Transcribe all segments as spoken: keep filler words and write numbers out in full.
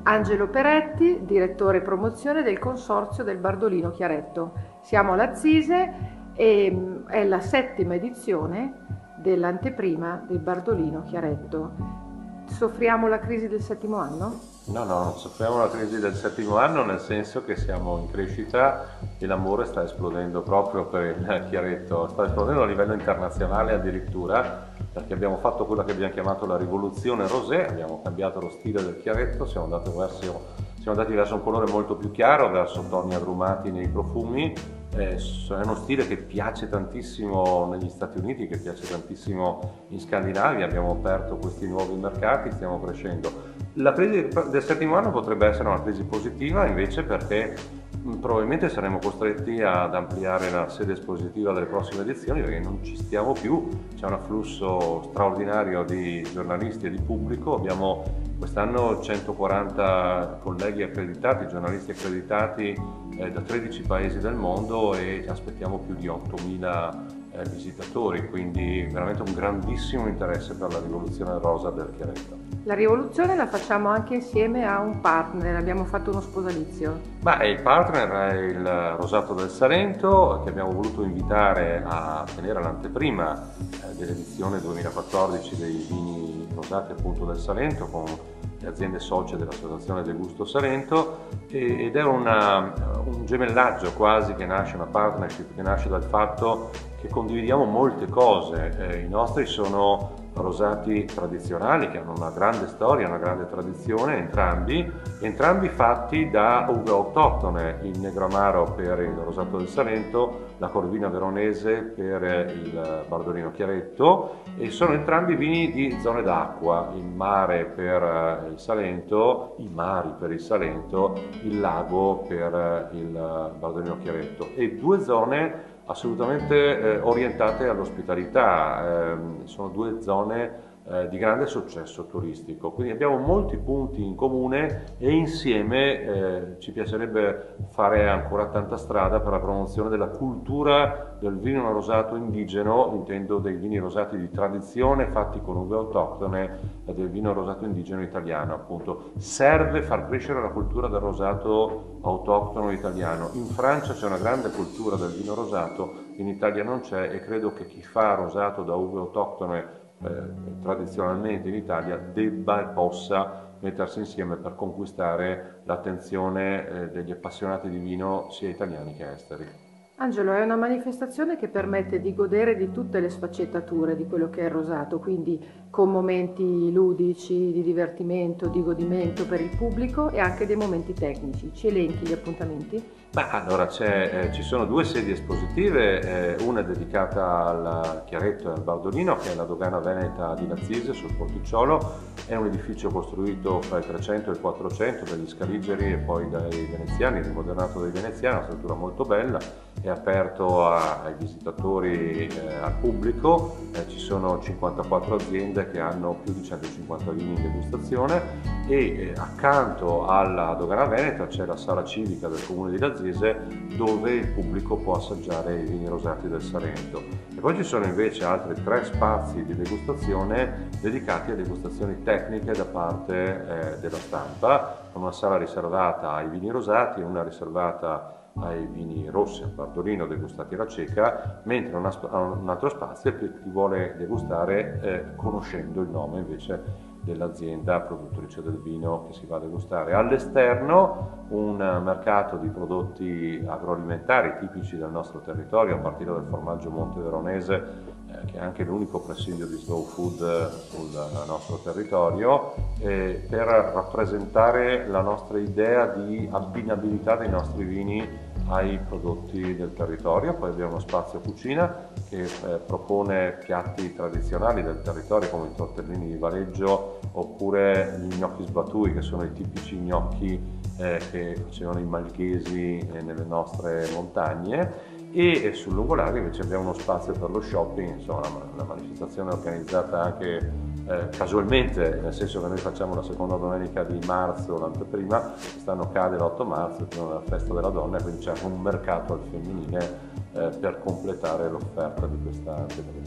Angelo Peretti, direttore promozione del Consorzio del Bardolino Chiaretto. Siamo all'Azzise e mh, è la settima edizione dell'anteprima del Bardolino Chiaretto. Soffriamo la crisi del settimo anno? No, no, non soffriamo la crisi del settimo anno, nel senso che siamo in crescita e l'amore sta esplodendo proprio per il Chiaretto, sta esplodendo a livello internazionale addirittura, perché abbiamo fatto quella che abbiamo chiamato la rivoluzione rosé, abbiamo cambiato lo stile del Chiaretto, siamo andati verso, siamo andati verso un colore molto più chiaro, verso toni agrumati nei profumi. È uno stile che piace tantissimo negli Stati Uniti, che piace tantissimo in Scandinavia, abbiamo aperto questi nuovi mercati, stiamo crescendo. La crisi del settimo anno potrebbe essere una crisi positiva invece, perché probabilmente saremo costretti ad ampliare la sede espositiva delle prossime edizioni, perché non ci stiamo più, c'è un afflusso straordinario di giornalisti e di pubblico, abbiamo quest'anno centoquaranta colleghi accreditati, giornalisti accreditati eh, da tredici paesi del mondo e aspettiamo più di ottomila eh, visitatori, quindi veramente un grandissimo interesse per la rivoluzione rosa del Chiaretto. La rivoluzione la facciamo anche insieme a un partner, abbiamo fatto uno sposalizio. Ma il partner è il Rosato del Salento, che abbiamo voluto invitare a tenere l'anteprima eh, dell'edizione duemilaquattordici dei vini rosati appunto del Salento, con le aziende socie dell'Associazione del Gusto Salento, e, ed è una, un gemellaggio quasi che nasce, una partnership che nasce dal fatto che condividiamo molte cose. Eh, I nostri sono rosati tradizionali che hanno una grande storia, una grande tradizione, entrambi, entrambi fatti da uve autoctone, il Negro Amaro per il Rosato del Salento, la Corvina Veronese per il Bardolino Chiaretto, e sono entrambi vini di zone d'acqua, il mare per il Salento, i mari per il Salento, il lago per il Bardolino Chiaretto, e due zone assolutamente eh, orientate all'ospitalità, eh, sono due zone eh, di grande successo turistico, quindi abbiamo molti punti in comune e insieme eh, ci piacerebbe fare ancora tanta strada per la promozione della cultura del vino rosato indigeno, intendo dei vini rosati di tradizione fatti con uve autoctone e del vino rosato indigeno italiano, appunto. Serve far crescere la cultura del rosato autoctono italiano. In Francia c'è una grande cultura del vino rosato, in Italia non c'è, e credo che chi fa rosato da uve autoctone eh, tradizionalmente in Italia debba e possa mettersi insieme per conquistare l'attenzione eh, degli appassionati di vino sia italiani che esteri. Angelo, è una manifestazione che permette di godere di tutte le sfaccettature di quello che è il rosato, quindi con momenti ludici, di divertimento, di godimento per il pubblico e anche dei momenti tecnici. Ci elenchi gli appuntamenti? Beh, allora eh, ci sono due sedi espositive, eh, una è dedicata al Chiaretto e al Bardolino, che è la Dogana Veneta di Lazzise sul Porticciolo, è un edificio costruito fra i trecento e il quattrocento dagli Scaligeri e poi dai veneziani, rimodernato dai veneziani, una struttura molto bella, è aperto a, ai visitatori, eh, al pubblico, eh, ci sono cinquantaquattro aziende che hanno più di centocinquanta vini in degustazione e eh, accanto alla Dogana Veneta c'è la sala civica del comune di Lazzise, dove il pubblico può assaggiare i vini rosati del Salento. E poi ci sono invece altri tre spazi di degustazione dedicati a degustazioni tecniche da parte eh, della stampa, con una sala riservata ai vini rosati e una riservata ai vini rossi, al Bardolino degustati alla cieca, mentre una, un altro spazio per chi vuole degustare eh, conoscendo il nome invece dell'azienda produttrice del vino che si va a degustare. All'esterno un mercato di prodotti agroalimentari tipici del nostro territorio, a partire dal formaggio monteveronese, eh, che è anche l'unico presidio di slow food sul nostro territorio, eh, per rappresentare la nostra idea di abbinabilità dei nostri vini ai prodotti del territorio. Poi abbiamo uno spazio cucina che eh, propone piatti tradizionali del territorio come i tortellini di Valeggio oppure gli gnocchi sbatui, che sono i tipici gnocchi eh, che facevano i malghesi eh, nelle nostre montagne. E, e sul lungolago invece abbiamo uno spazio per lo shopping, insomma una manifestazione organizzata anche Eh, casualmente, nel senso che noi facciamo la seconda domenica di marzo, l'anteprima, quest'anno cade l'otto marzo, è la festa della donna, e quindi c'è un mercato al femminile eh, per completare l'offerta di questa anteprima.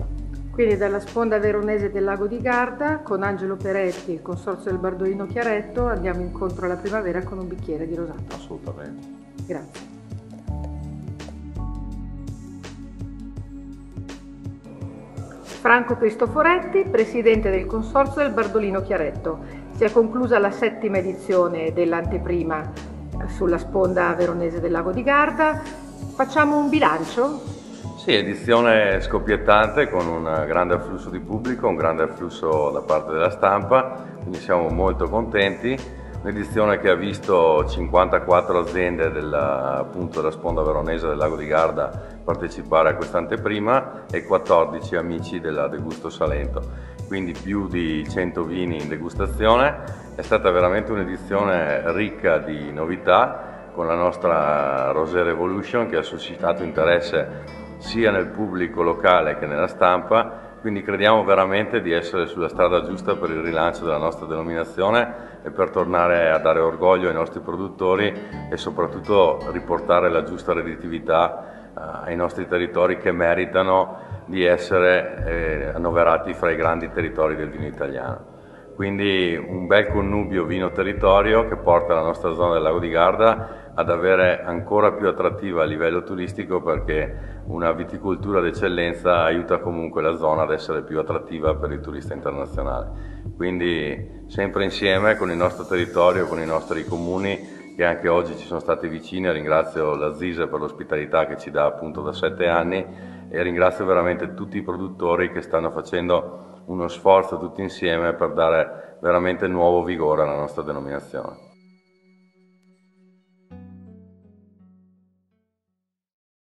Quindi dalla sponda veronese del lago di Garda, con Angelo Peretti, il consorzio del Bardolino Chiaretto, andiamo incontro alla primavera con un bicchiere di rosato. Assolutamente. Grazie. Franco Cristoforetti, presidente del consorzio del Bardolino Chiaretto. Si è conclusa la settima edizione dell'anteprima sulla sponda veronese del lago di Garda. Facciamo un bilancio? Sì, edizione scoppiettante con un grande afflusso di pubblico, un grande afflusso da parte della stampa, quindi siamo molto contenti. Un'edizione che ha visto cinquantaquattro aziende della, appunto, della sponda veronese del lago di Garda partecipare a questa anteprima e quattordici amici della Degusto Salento, quindi più di cento vini in degustazione. È stata veramente un'edizione ricca di novità con la nostra Rosé Revolution che ha suscitato interesse sia nel pubblico locale che nella stampa, quindi crediamo veramente di essere sulla strada giusta per il rilancio della nostra denominazione e per tornare a dare orgoglio ai nostri produttori e soprattutto riportare la giusta redditività eh, ai nostri territori che meritano di essere eh, annoverati fra i grandi territori del vino italiano. Quindi un bel connubio vino-territorio che porta la nostra zona del lago di Garda ad avere ancora più attrattiva a livello turistico, perché una viticoltura d'eccellenza aiuta comunque la zona ad essere più attrattiva per il turista internazionale. Quindi sempre insieme con il nostro territorio, con i nostri comuni che anche oggi ci sono stati vicini. Ringrazio la Zise per l'ospitalità che ci dà appunto da sette anni e ringrazio veramente tutti i produttori che stanno facendo uno sforzo tutti insieme per dare veramente nuovo vigore alla nostra denominazione.